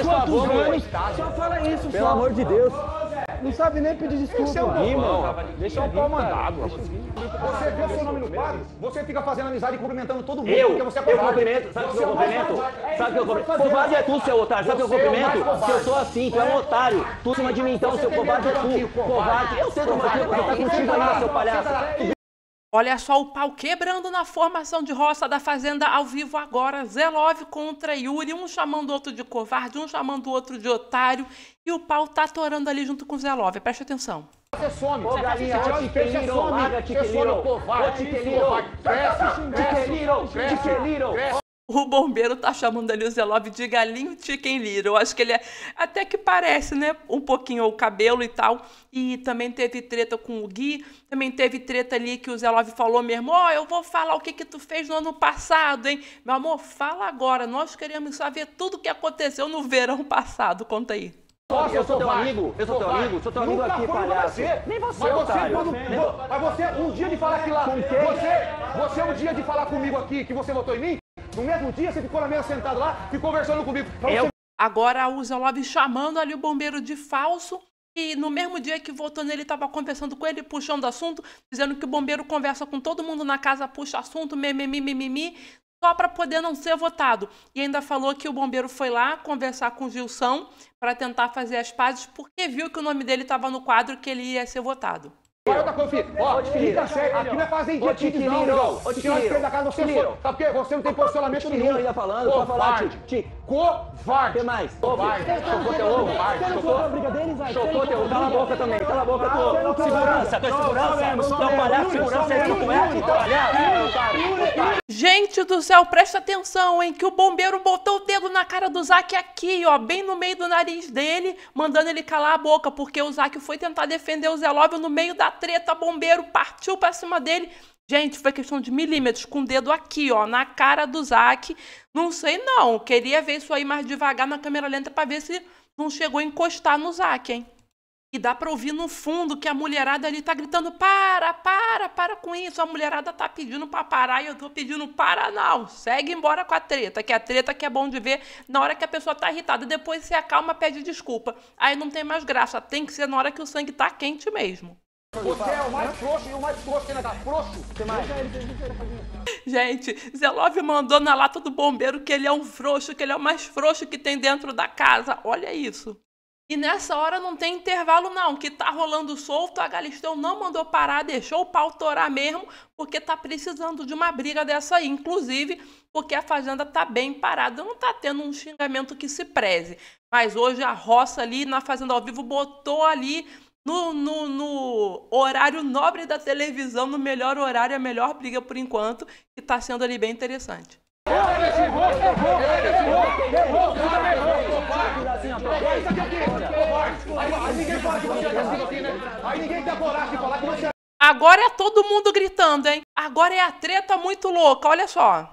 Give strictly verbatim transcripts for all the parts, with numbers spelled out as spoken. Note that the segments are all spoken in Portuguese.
faz favor, anos, só fala isso, pelo só. amor de Deus. Não sabe nem pedir desculpa. Esse é o Irmão, deixa o pau mandado. Você vê o seu nome no quadro, você fica fazendo amizade e cumprimentando todo mundo. Eu, porque você é eu covarde. cumprimento, sabe o que eu Você é um cumprimento? covarde. Sabe o que eu cumprimento? Covarde é tu, seu otário, sabe o que eu Você é o mais cumprimento? covarde. Que eu sou assim, tu é um otário. Tu em cima de mim, então, Você seu tem covarde é medo de tu. covarde. Covarde, eu sei do motivo, porque tá contigo aí, seu palhaço. Olha só o pau quebrando na formação de roça da Fazenda ao vivo agora. Zé Love contra Yuri, um chamando o outro de covarde, um chamando o outro de otário. E o pau tá atorando ali junto com o Zé Love. Preste atenção. Você some. Ô, galinha, Você ô, some, Tiqueliro, você some, larga, você Tiqueliro. some, covarde. Ô, Tiqueliro. Cresce, Tiqueliro, cresce, Tiqueliro. cresce. O bombeiro tá chamando ali o Zé Love de galinho chicken little. Eu acho que ele é até que parece, né? Um pouquinho o cabelo e tal. E também teve treta com o Gui. Também teve treta ali que o Zé Love falou mesmo. Ó, oh, eu vou falar o que que tu fez no ano passado, hein? Meu amor, fala agora. Nós queremos saber tudo o que aconteceu no verão passado. Conta aí. Nossa, Eu sou teu covarde, amigo, eu sou teu covarde. amigo, sou teu amigo Nunca aqui, foi palhaço. Você. Nem você, mas você, otário. quando, vo- mas você, um dia de falar que lá, você, você um dia de falar comigo aqui, que você votou em mim, no mesmo dia você ficou na mesa sentado lá e conversando comigo. Pra Eu- você... Agora o Zé Love chamando ali o bombeiro de falso. E no mesmo dia que votou nele, estava conversando com ele, puxando assunto, dizendo que o bombeiro conversa com todo mundo na casa, puxa assunto, mimimi, mimimi, só para poder não ser votado. E ainda falou que o bombeiro foi lá conversar com o Gilson para tentar fazer as pazes, porque viu que o nome dele estava no quadro que ele ia ser votado. Olha outra coisa, filho. Ó, fica sério. Aqui não é fazendinha Ô, kids, não, Tiqueliro, Miguel. ô, Se tirar de frente da casa, você Tiqueliro. foi. Sabe por quê? Você não tem posicionamento Tiqueliro nenhum. ainda falando, pode falar, Covarde. Ti- Covarde. O que mais? Covarde. Chocou teu ovo? Chocou? Chocou teu ovo? Cala a boca também, cala a boca tu. Segurança, tu é segurança? Tu é um palhaço, segurança é isso, tu é? Palhaço. Gente do céu, presta atenção, hein? Que o bombeiro botou o dedo na cara do Zac aqui, ó, bem no meio do nariz dele, mandando ele calar a boca, porque o Zac foi tentar defender o Zé Love no meio da treta, bombeiro partiu pra cima dele. Gente, foi questão de milímetros, com o dedo aqui, ó, na cara do Zac. Não sei não, queria ver isso aí mais devagar na câmera lenta pra ver se não chegou a encostar no Zac, hein? E dá pra ouvir no fundo que a mulherada ali tá gritando, para, para, para com isso. A mulherada tá pedindo pra parar e eu tô pedindo para não. Segue embora com a treta, que a treta que é bom de ver na hora que a pessoa tá irritada. Depois se acalma, pede desculpa. Aí não tem mais graça, tem que ser na hora que o sangue tá quente mesmo. Você é o mais frouxo e o mais frouxo que ainda tá frouxo. Gente, Zé Love mandou na lata do bombeiro que ele é um frouxo, que ele é o mais frouxo que tem dentro da casa. Olha isso. E nessa hora não tem intervalo não, que tá rolando solto, a Galisteu não mandou parar, deixou o pau torar mesmo, porque tá precisando de uma briga dessa aí, inclusive porque a Fazenda tá bem parada, não tá tendo um xingamento que se preze. Mas hoje a roça ali na Fazenda ao Vivo botou ali no, no, no horário nobre da televisão, no melhor horário, a melhor briga por enquanto, que tá sendo ali bem interessante. Agora é todo mundo gritando, hein? Agora é a treta muito louca, olha só.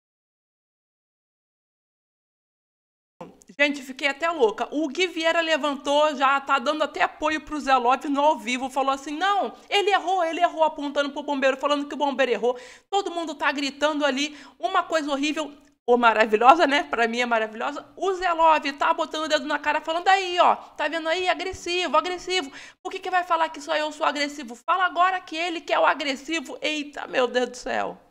Gente, fiquei até louca. O Gui Vieira levantou, já tá dando até apoio pro Zé Love no ao vivo. Falou assim, não, ele errou, ele errou, apontando pro bombeiro, falando que o bombeiro errou. Todo mundo tá gritando ali, uma coisa horrível, ou maravilhosa, né? Pra mim é maravilhosa. O Zé Love tá botando o dedo na cara, falando aí, ó, tá vendo aí? Agressivo, agressivo. Por que que vai falar que só eu sou agressivo? Fala agora que ele que é o agressivo. Eita, meu Deus do céu.